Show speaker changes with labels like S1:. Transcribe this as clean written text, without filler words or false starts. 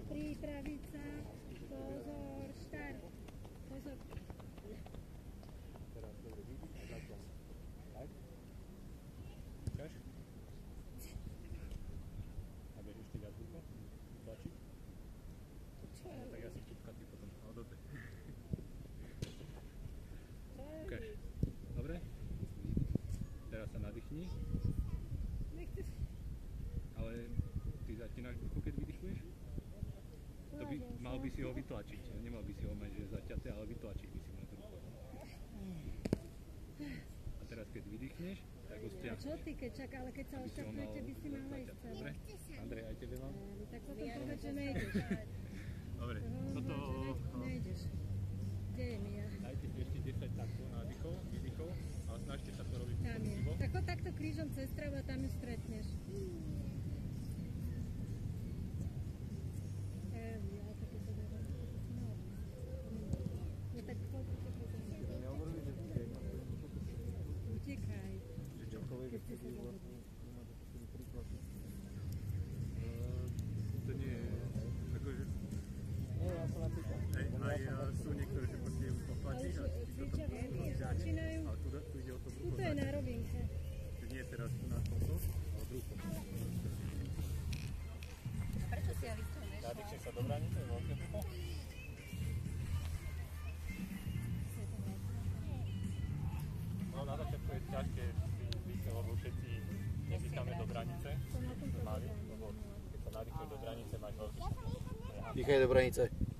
S1: Pripraviť sa. Pozor, štart. Pozor.
S2: Teraz dobre vidíš a začal. Tak? Ukáž? A vieš ešte viac ruko? Tlačiť?
S1: Čo?
S2: Tak ja si čupkatý potom. No dobre. Ukáž. Dobre? Teraz sa nadýchni. Ale ty zatínaš brucho, keď vydychuješ? To by, mal by si ho vytlačiť. Nemal by si ho mať, že zaťaté, ale vytlačiť by si mal brucho. A teraz keď vydýchneš, tak ho stiahneš.
S1: A čo ty, keď čaká, ale keď sa ošťapujete, by si mal ísť.
S2: Dobre? Andrej, aj tebe mám?
S1: Tak potom povedz, že nejdeš.
S2: Dobre, toto...
S1: Nejdeš. Kde je Mia?
S2: Dajte si ešte 10 takto nádychov, výdychov a snažte sa to robiť
S1: Tam je.
S2: poctivo.
S1: Tak takto krížom cez travu a tam ju stretneš. Utekaj. Keď ste sa zahodli.
S2: To nie je... Akože...
S3: Ja sa napýtam.
S2: Aj sú niektoré, že proste už poplatíš a
S1: Cvičia veľmi a začínajú.
S2: ale tu ide o to brucho.
S1: Tuto je na rovinke.
S2: Nie teraz tu na tomto, ale brucho.
S4: Prečo si Alice to nešla?
S2: Nadýchne sa do branice, veľké brucho. No na začiatku je ťažké dýchať, lebo všetci nedýchame do branice. Mali, lebo keď sa nadýchne do branice, máš veľký.
S3: Dýchaj do branice.